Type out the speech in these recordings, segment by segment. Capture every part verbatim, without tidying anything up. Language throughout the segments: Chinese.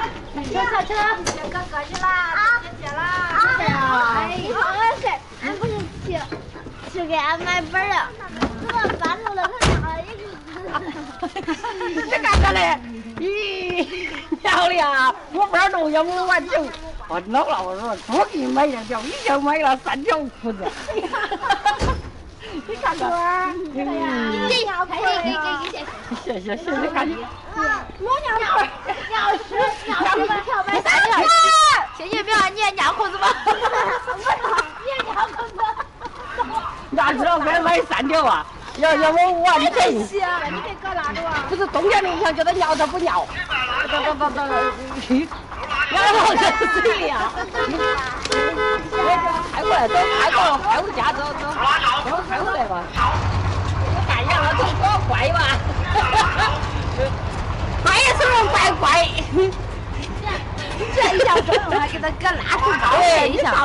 车车车，哥哥去啦，姐姐啦，姐姐啊！哎，我是，俺不是去去给俺买本了，怎么半路了他拿了一个？ 你看看嘞，咦，漂亮！我不知道弄要不完球。我老了，我说多给你买两条，一条买了三条裤子。你看看， 这条可以给给给谢谢谢谢，赶紧。 我尿裤，尿湿尿湿一条买三条。谢谢表，你也尿裤子吗？你也尿裤子。 那知道该买三条啊？要要我完整。 你给哥拉着啊？ 不是冬天那一条叫他尿他不尿。等等等等，然后这水里啊。开过来，走，开过来，开回家，走走，走，开回来吧。我干样了，走，多乖吧。乖是不乖乖？ 这一下周荣还给他哥拉住包对， 一下。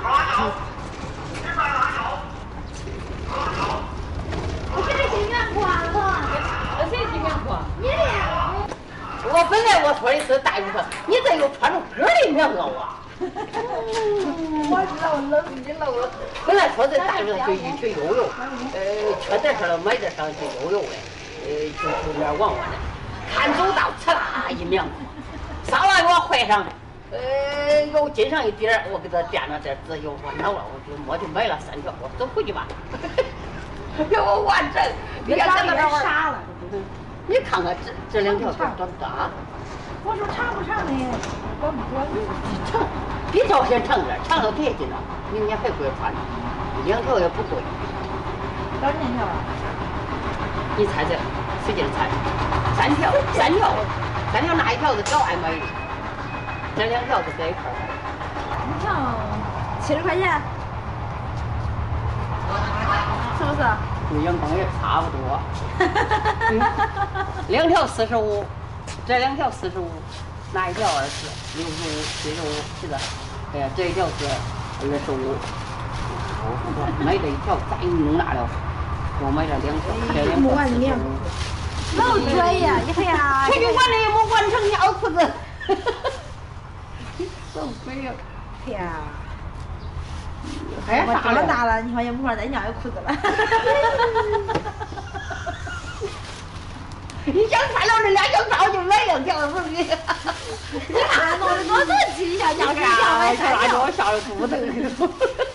我这个心愿挂了。 谁心愿挂？ 你的。 我本来我说的是大部分，你这又穿着歌的棉袄啊！ 我知道冷，你冷了。 本来说是大部分去去游泳，呃，缺点上了买点上去游泳的，呃，就有点往往的。看走道，呲啦一凉，稍微我换上，呃，又进上一点我给他垫了点纸，又完了，我就我就买了三条，我走回去吧。给我完整，你看在那玩傻了。你看看这这两条多多大？ 我说长不长的，短不短？ 长，比条先长点，长了别紧了，明年还会穿。两条也不贵。 多少钱条啊？ 你猜猜，使劲猜。三条，三条，三条哪一条是较爱买的？这两条是在一块儿。 一条七十块钱，是不是？ 跟阳光也差不多。嗯、两条四十五，这两条四十五，哪一条二十？六十五、七十五，是的。哎呀，这一条是二十五。我买这一条，再弄那了，我买了两条，这两条四十五。 老专业，你呀！ 出去玩的也没完成尿裤子。受罪呀！ 天啊！ 哎， 我这么大了，你好像没法再尿一裤子了。 你想看了这两条早就买两条了，不是？你看弄得多神奇，一下尿一条买三条。 我笑得肚疼。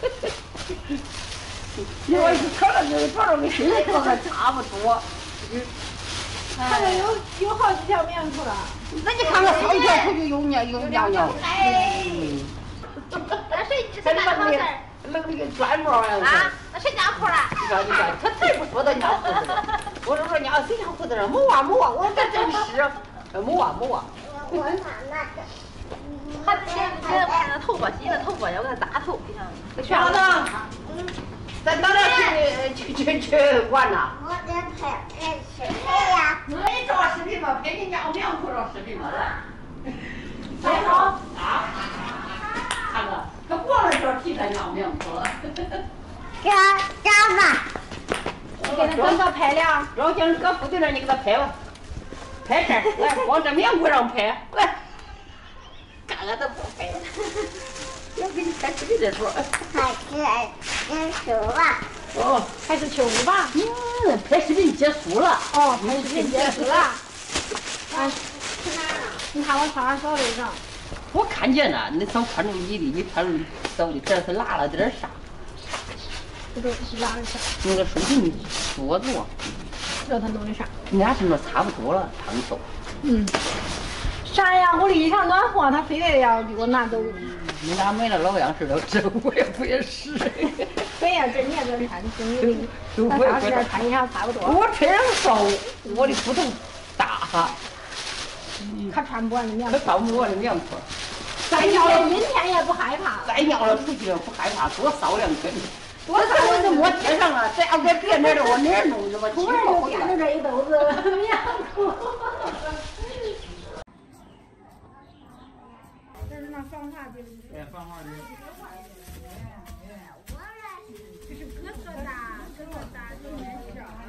你说穿了就穿了跟新的裤子差不多。 看着有有好几条棉裤了。 那你看看好一条裤就有尿有尿尿。 哎。那谁谁干好事？ 弄那个砖毛啊！ 啊，那谁尿裤了？ 你看你看，他才不说他尿裤子。我就说尿谁尿裤子了？没啊没啊，我这真是，没啊没啊。 我那那个。他这这拍那头发，洗那头发要给他打头，你看。 老张，咱到那去去去去玩呐。 我在拍拍视频呀。 我给你照视频吧，拍你尿尿裤照视频吧。 来好。 啊。看看，他过了这替他尿尿裤了。 干干嘛？你给他哥哥拍了。 老姜搁裤腿那，你给他拍吧。拍这儿，来，往这棉裤上拍，来。看看他不拍。要给你拍视频再说。 还是结束了。 哦， 还是去舞吧。 嗯，拍视频结束了。 哦，拍视频结束了。哎，去哪儿了？你看我穿上小内裳。 我看见了，那早穿着你的，你穿着走的，这是拉了点啥？ 这都是拉的啥？ 那个手机锁住。 这他弄的啥？ 你俩是不是差不多了？烫手。 嗯。啥呀？我立场暖和，他非得要给我拿走。 你俩买了老样式的，这我也不也是。 对呀，这你也这穿，你那啥这穿一下差不多。 我穿上瘦，我的裤头大哈。 他穿不完的棉裤。他穿不完的棉裤。 再尿了阴天也不害怕。 再尿了出去不害怕，多烧两根。多烧我就没贴上了，再要给别哪儿的我哪儿弄着吧？ 突然就变成这一兜子棉裤。这是那防滑的。 哎，防滑的。 这是疙疙瘩，疙疙瘩里面是啊。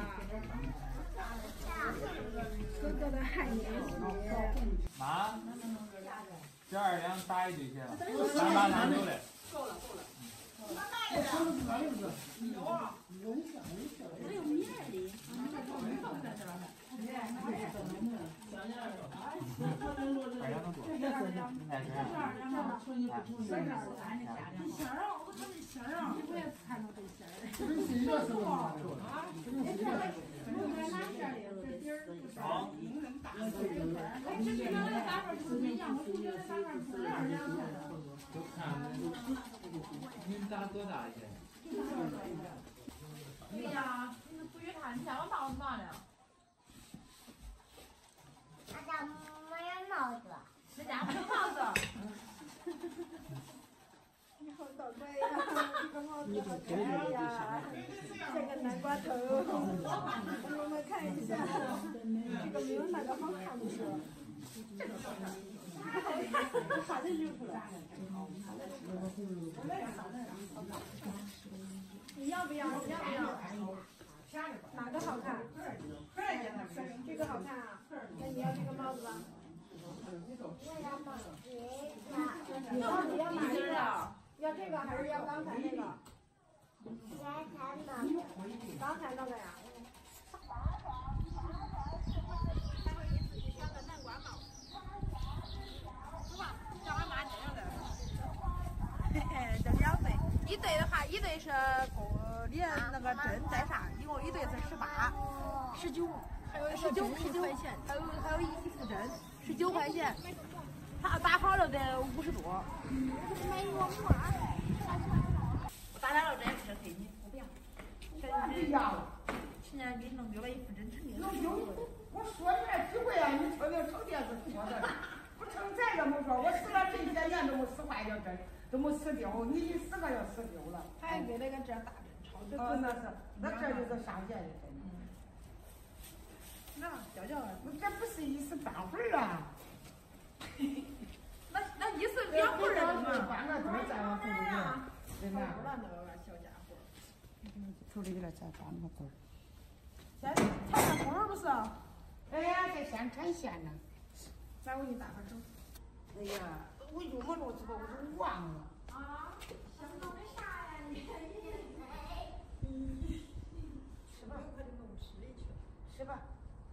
疙疙瘩还粘。 妈。 这二两打一堆去了，三八三九的。 够了够了。那大一点。有啊。没有面的。 二两多多。二两。 馅儿啊，我这是馅儿啊，我也看到这馅儿了。 这是热死我了。 好。哎，这边的大份不一样，我同学的大份是二两钱的。 都看你们打多大去？ 对呀，你们注意看，你看我帽子嘛了？ 俺家没有帽子。 人家没有帽子。 你好倒霉呀！这个帽子好可爱呀，这个南瓜头，我们看一下，这个没有那个好看的是。这个好看，这哈的就出来。你要不要？你要不要？哪个好看？这个好看啊！那你要这个帽子吧？ 我要买这个。 你到底要哪一个？要这个还是要刚才那个？ 刚才那个。 刚才那个呀？ 待会儿你自己选个南瓜帽。是吧？叫俺妈这样的。嘿嘿，这两对，一对的话，一对是公里那个针带啥？一共一对是十八、十九，还有十九十九块钱，还有还有一起附针，十九块钱。他打好了得五十多。 没有膜。 我打完了这也是给你，我不要。 不要了。 去年给弄丢了一副针成的。 有有，我说你还几回啊？你瞅瞅成天是说的，不成再这么说，我使了这些年都没使坏了针，都没使丢，你一使个要使丢了。 还给那个这大针超这真的是，那这就是上线的针。 那娇娇， 这不是一时半会儿啊。 那那一时两会儿的嘛。 半个钟再往后头。对吧？ 了那个小家伙。 头里给他再翻个棍儿。 先缠个棍儿不是？ 哎呀，这先缠线呢。 来，我给你打个手。 哎呀，我用没着之后我都忘了。 啊？想弄的啥呀你？ 吃吧， 快点弄吃里去。 吃吧。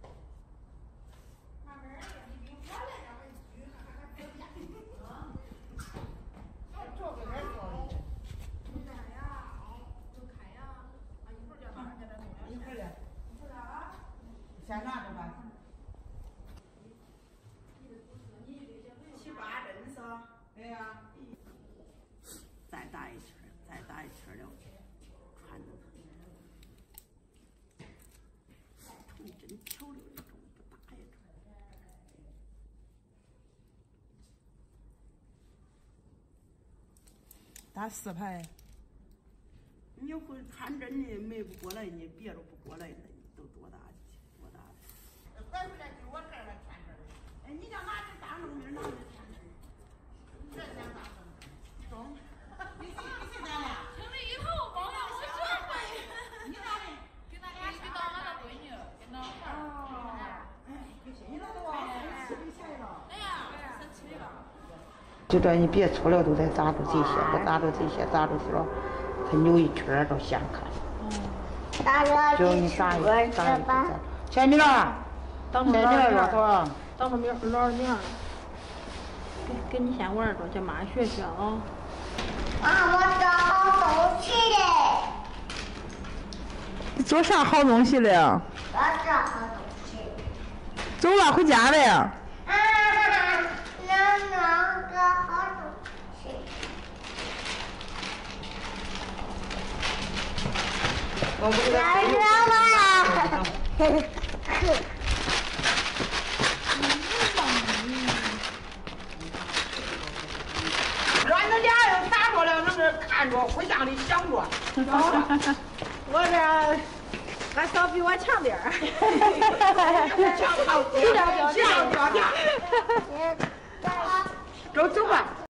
慢慢儿的，你比我来点儿举，还还不变。啊？ 做给人做的。 你看呀，都看呀，啊，一会儿叫他给他弄两一会儿的。 一会儿啊。 先拿着吧。 七八针是吧？ 对呀。 再打一圈，再打一圈了，穿着它，头一针漂亮的种不打也穿。 打四排。 你会穿针的没不过来，你别的不过来了，你都多大多大的？ 拐回来给我这儿来穿这儿。哎，你叫拿这大弄明拿这穿这儿。这两大弄。中。你谁你谁咱俩？ 听了以后，忘了我学会。 你哪里？ 跟那俩遇到俺的闺女，跟那孩儿。 哦。哎，你那都往生气起来了。 哎呀，生气了。 就这你别粗了，都得扎住这些，不扎住这些，扎住是了，它扭一圈都显看。 打了就你扎一扎一扎。前面了，前面了，老头。 当着面老二面了。给给你先玩着，叫妈学学啊。 啊，我找好东西嘞！ 你做啥好东西了呀？ 我找好东西。 走了，回家了呀。 啊，能弄个好东西。 我不知道。 来了吗？ 让人家又打着了，那个看着，互相的想着。 我这俺嫂比我强点儿。 强好，强强强。走走吧。